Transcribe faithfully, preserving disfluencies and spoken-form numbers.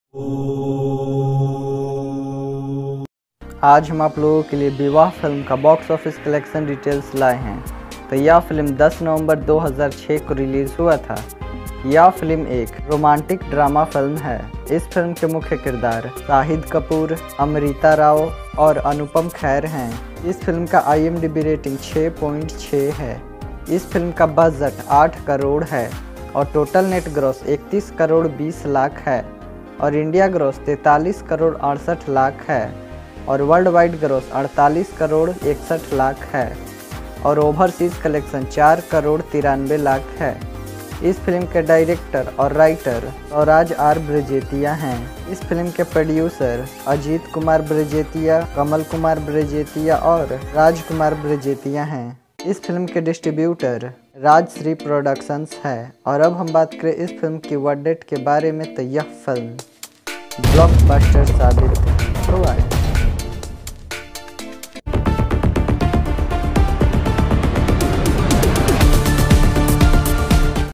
आज हम आप लोगों के लिए विवाह फिल्म का बॉक्स ऑफिस कलेक्शन डिटेल्स लाए हैं। तो यह फिल्म दस नवंबर दो हज़ार छह को रिलीज हुआ था। यह फिल्म एक रोमांटिक ड्रामा फिल्म है। इस फिल्म के मुख्य किरदार शाहिद कपूर, अमृता राव और अनुपम खेर हैं। इस फिल्म का I M D B rating छह पॉइंट छह है। इस फिल्म का बजट आठ करोड़ है और टोटल नेट ग्रॉस इकतीस करोड़ बीस लाख है और इंडिया ग्रॉस तैंतालीस करोड़ अड़सठ लाख है और वर्ल्ड वाइड ग्रॉस अड़तालीस करोड़ इकसठ लाख है और ओवरसीज कलेक्शन चार करोड़ तिरानवे लाख है। इस फिल्म के डायरेक्टर और राइटर स्वराज आर ब्रजेतिया हैं। इस फिल्म के प्रोड्यूसर अजीत कुमार ब्रजेतिया, कमल कुमार ब्रजेतिया और राजकुमार ब्रजेतिया हैं। इस फिल्म के डिस्ट्रीब्यूटर राजश्री प्रोडक्शंस है। और अब हम बात करें इस फिल्म की वर्डिक्ट के बारे में, तो यह फिल्म ब्लॉकबस्टर साबित हुआ है।